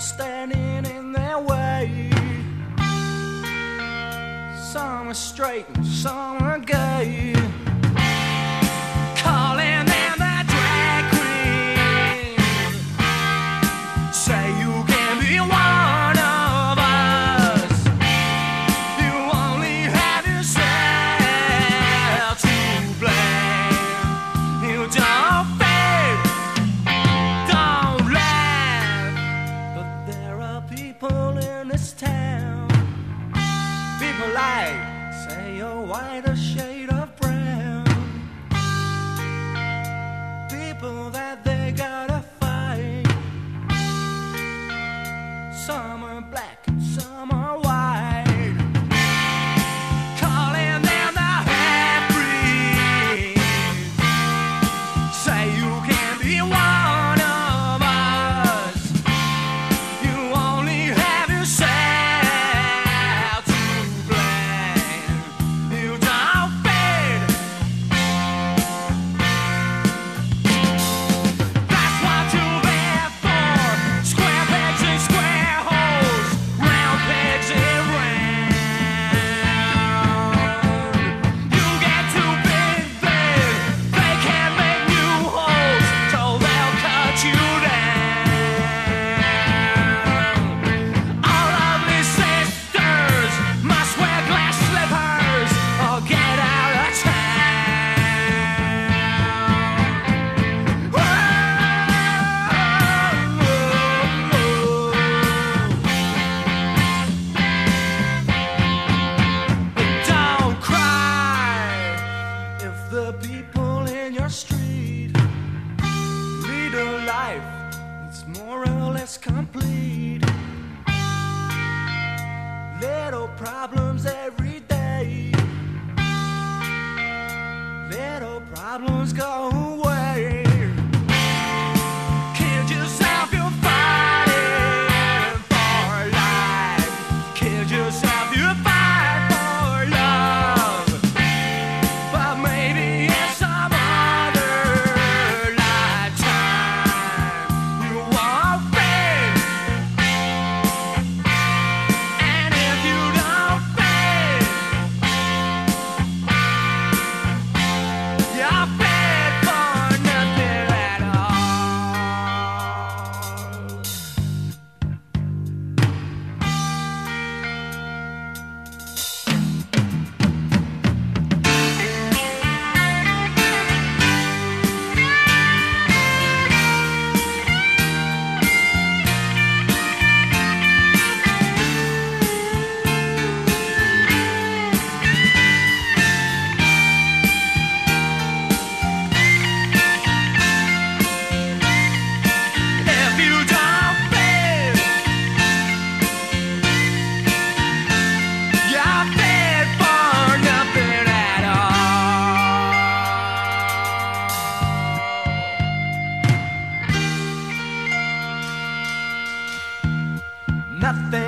standing in their way. Some are straight and some are gay, calling them the drag queen. Say you can be one of us, you only have yourself to blame. You don't fake, don't laugh, but there are people in this town, people like, say you're white or shade of brown, people that they gotta fight. Some are black and some are white, calling them the half-breeds. Say you can be one of us, you only have yourself to blame. You don't fade, that's what you're there for. Square pegs and square holes, round pegs and round. You get too big then, they can't make new holes, so they'll cut you down. All lovely sisters must wear glass slippers or get out of town. Don't cry if the people in your street lead a life that's more or less complete. Little problems every day, little problems go away. Kid yourself, you're fighting for life. Kid yourself, you fight for love. But maybe in some other lifetime you won't fade. And if you don't fade, you're fed for nothing at all. If you don't fade, you're fed for nothing at all. Nothing